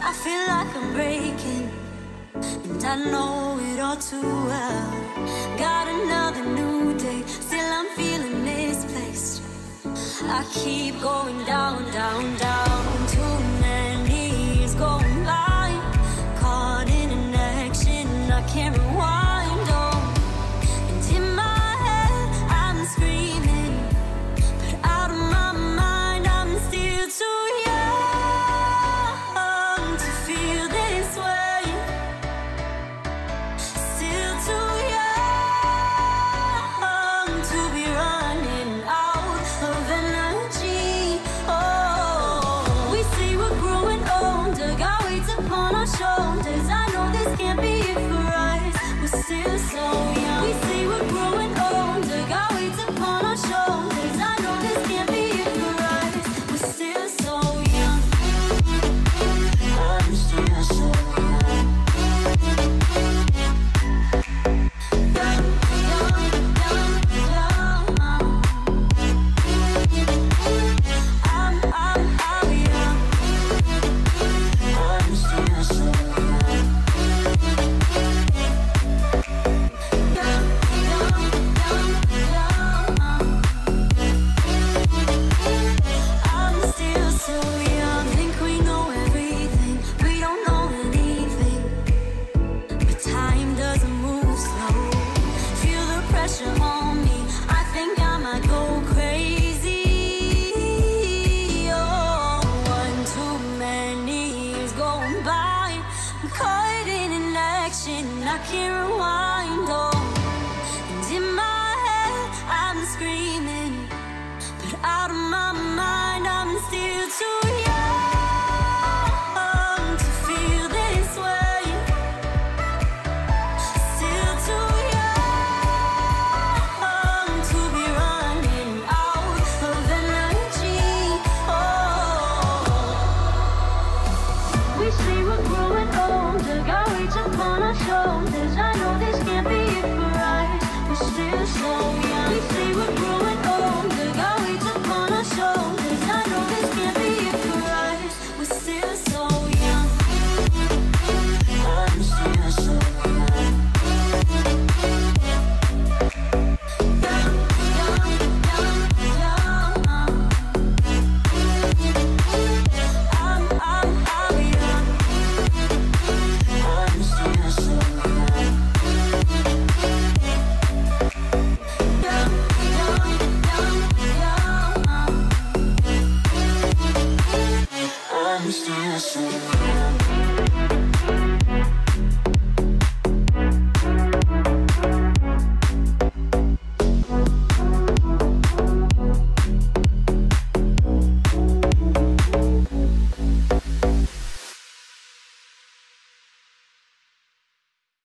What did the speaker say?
I feel like I'm breaking, and I know it all too well. Got another new day, still I'm feeling misplaced. I keep going down, down, down. Too many years going by, caught in an action I can't rewind on. And in my head I'm screaming, but out of my mind I'm still too young to feel this way. Still too young to be running out of energy. Oh, we say we're growing older, got weights upon our shoulders. I know this can't be it for us, we're still so young. We say we're growing older, got weights upon our shoulders. I know this can't be it for us, we're still so young. I'm still so young. Young, young, young, young. I'm young. I'm still so young. Young, young, young, young. I'm still so young. Think we know everything, we don't know anything. But time doesn't move slow. Feel the pressure on me, I think I might go crazy. Oh, one too many years going by, I'm caught in an action I can't rewind on. And in my head I'm screaming, but out of my mind I'm still too young to feel this way. Still too young to be running out of energy. Oh, we say we're growing older, got weights upon our shoulders. I know this can't be it for us, we're still so young. We say we're growing older, got weights upon our shoulders. I know this can't be it for us, we're still so young. I'm still so young.